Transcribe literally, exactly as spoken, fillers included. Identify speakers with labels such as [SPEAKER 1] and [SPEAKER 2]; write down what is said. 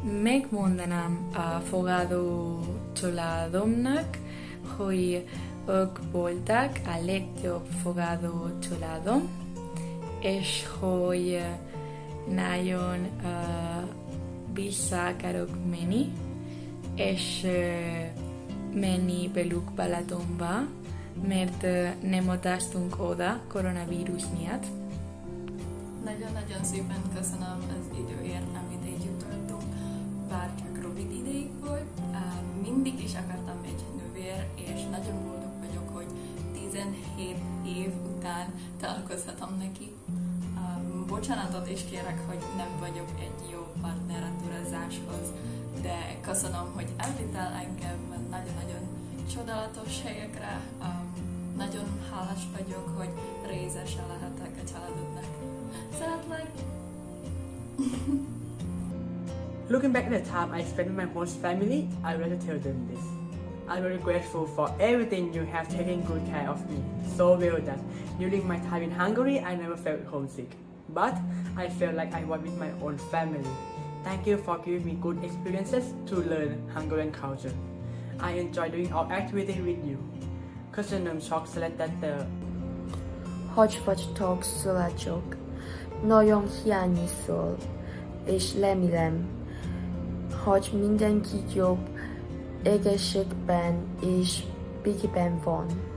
[SPEAKER 1] megmondanám a fogadócsaládomnak, hogy ők voltak a legjobb fogadócsaládom, és hogy nagyon uh, vissza akarok menni, és uh, menni velük Balatonba, mert uh, nem utaztunk oda koronavírus miatt.
[SPEAKER 2] Nagyon-nagyon szépen köszönöm az időért, amit együtt töltünk, bár csak rövid ideig volt. Mindig is akartam egy nővér, és nagyon boldog vagyok, hogy tizenhét év után találkozhatom neki. Bocsánatot is kérek, hogy nem vagyok egy jó partner a turazáshoz, de köszönöm, hogy elvitel engem nagyon-nagyon csodálatos helyekre. Nagyon hálás vagyok, hogy részese lehetek a családodnak. Szeretlek!
[SPEAKER 3] Looking back at the time I spent with my host family, I would like to tell them this. I'm very grateful for everything you have taken good care of me, so well that during my time in Hungary I never felt homesick. But I felt like I was with my own family. Thank you for giving me good experiences to learn Hungarian culture. I enjoy doing all activities with you. Köszönöm sok szeretettel.
[SPEAKER 4] Hogy vagytok, szolácsok? Nagyon hiányzol, és remélem, hogy mindenki jobb egészségben és békében van.